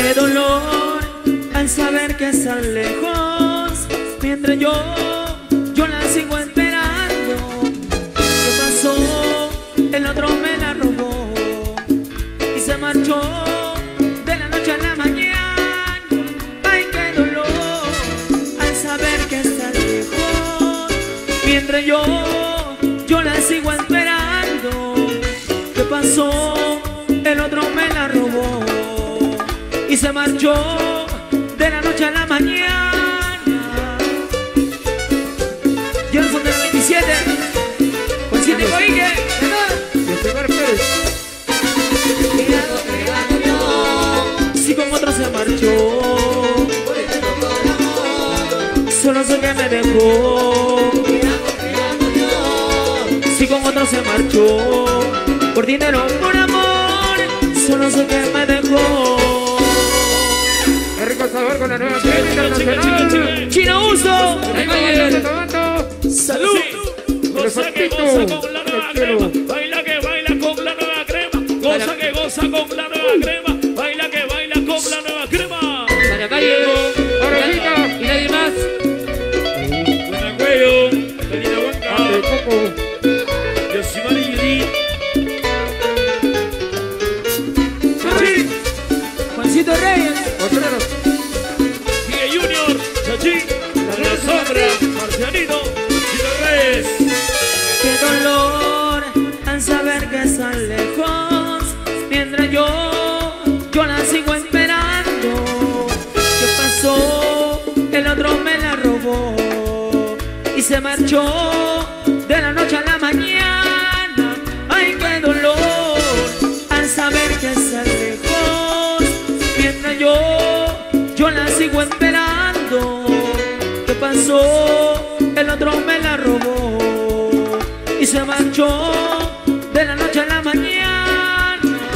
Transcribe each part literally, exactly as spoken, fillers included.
qué dolor al saber que están lejos, mientras yo, yo la sigo esperando. ¿Qué pasó? El otro me la robó y se marchó de la noche a la mañana. Ay, qué dolor al saber que están lejos, mientras yo, yo la sigo esperando. ¿Qué pasó? El otro me la robó y se marchó de la noche a la mañana. Yo soy de la veintisiete, con siete Coique. Si con otro se marchó, solo sé que me dejó. Si con otro se marchó, por dinero, por amor, solo sé que me dejó. Qué rico sabor con la nueva fiesta internacional. Chino Uso, salud. Goza que goza con la nueva crema, baila que baila con la nueva crema. Goza que goza con la nueva crema, baila que baila con la nueva crema. Para calle, y nadie más. Buena cuello, Karina Huanca, Yosimari Yuri, Juancito Reyes, Miguel Junior, Chachi, La Sombra, Marcianito, Chino Reyes. qué dolor al saber que están lejos, mientras yo, yo la sigo esperando. ¿Qué pasó? El otro me la robó y se marchó de la noche a la mañana. Ay, qué dolor al saber que están lejos, mientras yo, yo la sigo esperando. ¿Qué pasó? El otro me la robó y se marchó de la noche a la mañana.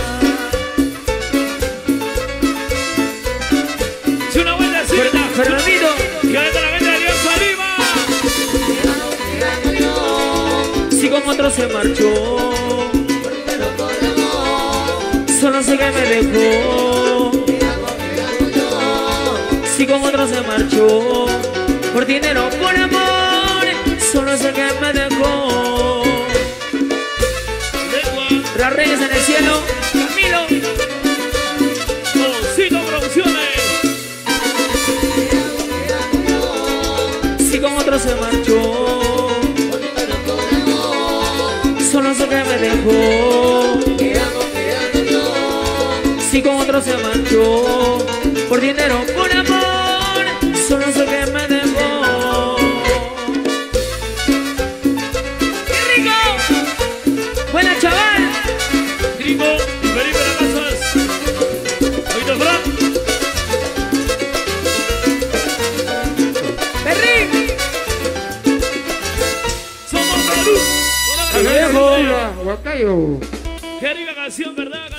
Si una buena cita, Fernandito, que de la gente de Alianza Lima. si con otro se marchó, solo sé que me dejó. Si con otro se marchó, por dinero, por amor, solo sé que me dejó. Las Reyes en el cielo, Camilo, Osito Producciones. si con otro se marchó, solo sé que me dejó. Si con otro se marchó, por dinero, por amor, solo sé que me dejó. ¡Qué rico! ¡Buena, chaval! Gringo y Felipe Casas. Oído Fran. ¡Perrín! Somos salud. Viejo, Huacayo. Qué rica canción, ¿verdad?